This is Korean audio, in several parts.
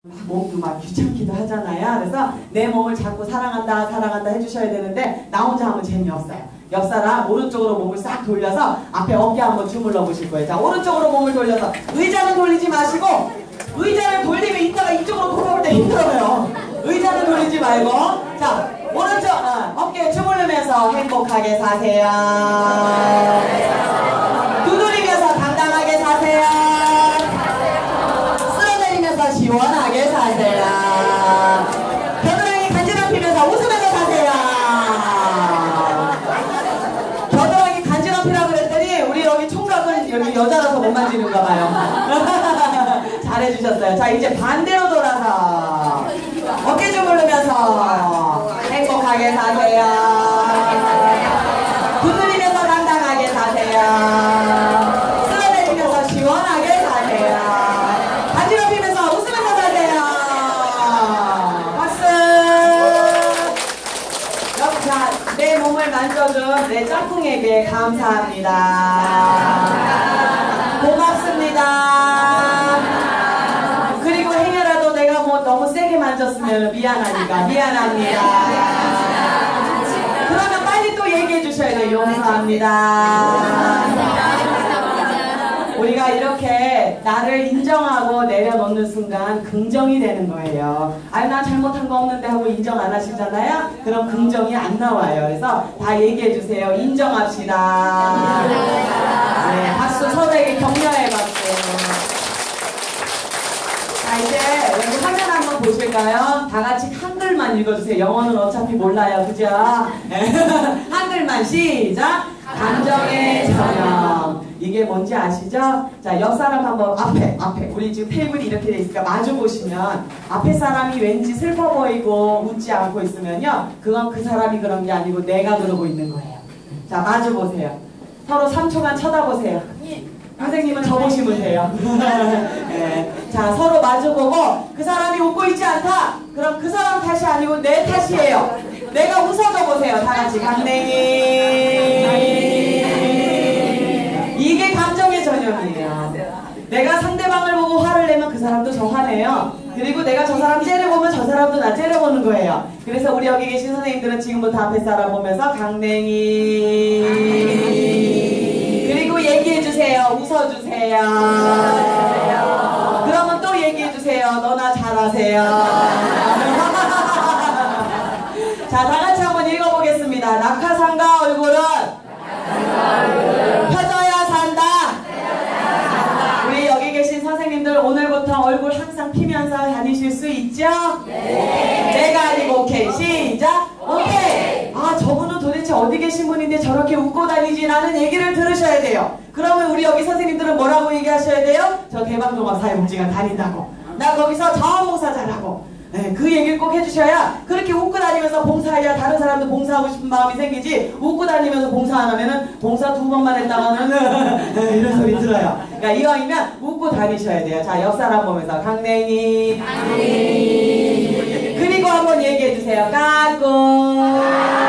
몸도 막 귀찮기도 하잖아요. 그래서 내 몸을 자꾸 사랑한다 사랑한다 해주셔야 되는데 나 혼자 하면 재미없어요. 옆 사람 오른쪽으로 몸을 싹 돌려서 앞에 어깨 한번 주물러 보실 거예요. 자, 오른쪽으로 몸을 돌려서 의자는 돌리지 마시고, 의자를 돌리면 이따가 이쪽으로 돌아올 때 힘들어요. 의자는 돌리지 말고, 자, 오른쪽 어깨 주물르면서 행복하게 사세요. 두드리면서 당당하게 사세요. 쓸어내리면서 시원하게 사세요. 겨드랑이 간지럽히면서 웃으면서 사세요. 겨드랑이 간지럽히라고 그랬더니 우리 여기 총각은 여기 여자라서 못 만지는가 봐요. 잘해주셨어요. 자, 이제 반대로 돌아서 어깨 주물르면서 행복하게 사세요. 두드리면서 당당하게 사세요. 쓸어내리면서 시원하게 사세요. 간지럽히면서 웃으면서 사세요. 박수. 자, 내 몸을 만져준 내 짝꿍에게 감사합니다. 고맙습니다. 그리고 행여라도 내가 뭐 너무 세게 만졌으면 미안하니까 미안합니다. 그러면 빨리 또 얘기해 주셔야 돼요. 용서합니다. 우리가 이렇게 나를 인정하고 내려놓는 순간 긍정이 되는 거예요. 아니, 나 잘못한 거 없는데 하고 인정 안 하시잖아요. 그럼 긍정이 안 나와요. 그래서 다 얘기해 주세요. 인정합시다. 네, 박수. 서로에게 격려의 박수. 자, 이제 여기 화면 한번 보실까요? 다 같이 한글만 읽어주세요. 영어는 어차피 몰라요. 그죠? 한글만 시작! 감정의 전형. 이게 뭔지 아시죠? 자, 옆 사람 한번 앞에 우리 지금 테이블이 이렇게 돼 있으니까 마주 보시면 앞에 사람이 왠지 슬퍼 보이고 웃지 않고 있으면요, 그건 그 사람이 그런 게 아니고 내가 그러고 있는 거예요. 자, 마주 보세요. 서로 3초간 쳐다보세요. 선생님은 저 보시면 돼요. 네. 자, 서로 마주보고 그 사람이 웃고 있지 않다? 그럼 그 사람 탓이 아니고 내 탓이에요. 내가 웃어줘 보세요. 다 같이 강냉이. 이게 감정의 전형이에요. 내가 상대방을 보고 화를 내면 그 사람도 저 화내요. 그리고 내가 저 사람 째려보면 저 사람도 나 째려보는 거예요. 그래서 우리 여기 계신 선생님들은 지금부터 앞에 사람 보면서 강냉이. 그리고 얘기해주세요. 웃어주세요. 그러면 또 얘기해주세요. 너나 잘하세요. 자, 다같이 한번 읽어보겠습니다. 낙하산과 얼굴은 펴져야 산다. 우리 여기 계신 선생님들 오늘부터 얼굴 항상 피면서 다니실 수 있죠? 네. 내가 아니고 오케이. 시작. 오케이. 아, 저분은 도대체 어디 계신 분인데 저렇게 웃고 다니지? 라는 얘기를 들으셔야 돼요. 그러면 우리 여기 선생님들은 뭐라고 얘기하셔야 돼요? 저 대방종합사회복지관 다닌다고. 나 거기서 자원봉사 잘하고. 네, 그 얘기를 꼭 해주셔야, 그렇게 웃고 다니면서 봉사해야 다른 사람도 봉사하고 싶은 마음이 생기지, 웃고 다니면서 봉사 안 하면은 봉사 2번만 했다가는 이런 소리 들어요. 그러니까 이왕이면 웃고 다니셔야 돼요. 자, 옆 사람 보면서 강냉이. 그리고 한번 얘기해 주세요. 까꿍.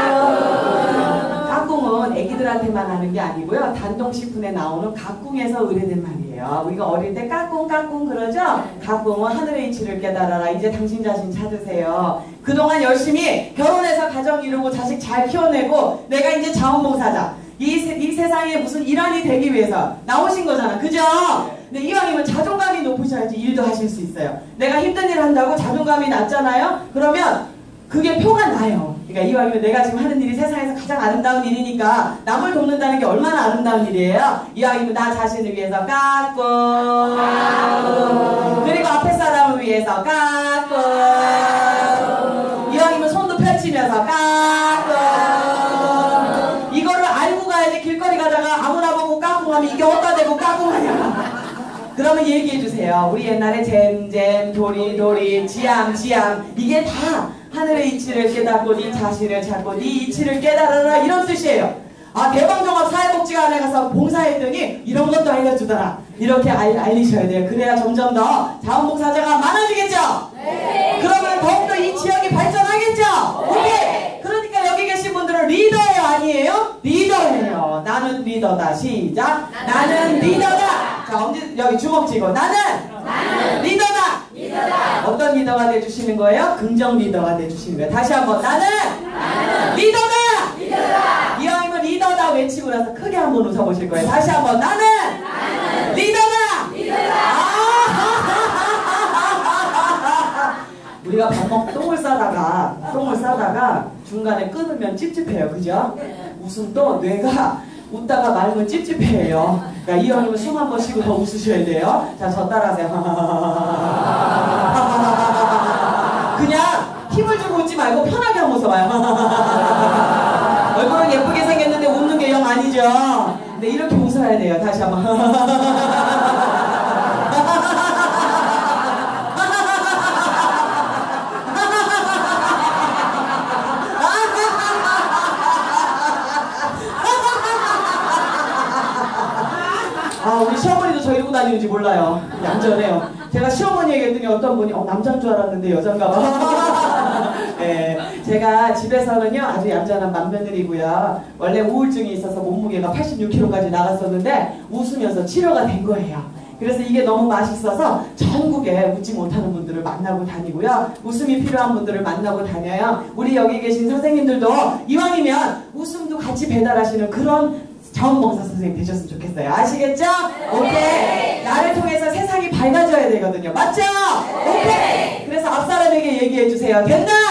까꿍은 애기들한테만 하는 게 아니고요, 단동식품에 나오는 가꿍에서 의뢰된 말이에요. 우리가 어릴 때 까꿍 그러죠? 가꿍은 하늘의 이치를 깨달아라. 이제 당신 자신 찾으세요. 그동안 열심히 결혼해서 가정 이루고 자식 잘 키워내고 내가 이제 자원봉사자, 이 세상에 무슨 일환이 되기 위해서 나오신 거잖아. 그죠? 근데 이왕이면 자존감이 높으셔야지 일도 하실 수 있어요. 내가 힘든 일 한다고 자존감이 낮잖아요? 그러면 그게 표가 나요. 그러니까 이왕이면 내가 지금 하는 일이 세상에서 가장 아름다운 일이니까 남을 돕는다는 게 얼마나 아름다운 일이에요. 이왕이면 나 자신을 위해서 까꿍. 그리고 앞에 사람을 위해서 까꿍. 이왕이면 손도 펼치면서 까꿍. 이거를 알고 가야지. 길거리 가다가 아무나 보고 까꿍하면 이게 어디다 대고 까꿍하냐. 그러면 얘기해주세요. 우리 옛날에 잼잼, 도리도리, 지암, 이게 다 하늘의 이치를 깨닫고 네 자신을 찾고 네 이치를 깨달아라, 이런 뜻이에요. 아, 대방종합사회복지관에 가서 봉사했더니 이런 것도 알려주더라. 이렇게 알리셔야 돼요. 그래야 점점 더 자원봉사자가 많아지겠죠? 네. 그러면 더욱더 이 지역이 발전하겠죠? 네. 그러니까 여기 계신 분들은 리더예요, 아니에요? 리더예요. 나는 리더다. 시작. 나는 리더다. 자, 엄지 여기 주먹 쥐고 나는 리더다. 어떤 리더가 돼주시는 거예요? 긍정 리더가 돼주시는 거예요. 다시 한번 나는 리더다! 이왕이면 리더다 외치고 나서 크게 한번 웃어보실 거예요. 다시 한번 나는 리더다! 우리가 똥을 싸다가 중간에 끊으면 찝찝해요. 그죠? 웃음도 뇌가 웃다가 말면 찝찝해요. 그러니까 이왕이면 숨 한 번 쉬고 더 웃으셔야 돼요. 자, 저 따라하세요. 그냥 힘을 주고 웃지 말고 편하게 한번 웃어봐요. 얼굴은 예쁘게 생겼는데 웃는 게 영 아니죠? 근데 이렇게 웃어야 돼요. 다시 한번. 우리 시어머니도 저 이러고 다니는지 몰라요. 얌전해요. 제가 시어머니 얘기했더니 어떤 분이 남자인 줄 알았는데 여잔가 봐. 네, 제가 집에서는요 아주 얌전한 맏며느리고요. 원래 우울증이 있어서 몸무게가 86kg까지 나갔었는데 웃으면서 치료가 된 거예요. 그래서 이게 너무 맛있어서 전국에 웃지 못하는 분들을 만나고 다니고요. 웃음이 필요한 분들을 만나고 다녀요. 우리 여기 계신 선생님들도 이왕이면 웃음도 같이 배달하시는 그런 자원봉사 선생님 되셨으면 좋겠어요. 아시겠죠? 오케이. 나를 통해서 세상이 밝아져야 되거든요. 맞죠? 오케이. 그래서 앞사람에게 얘기해 주세요. 됐나?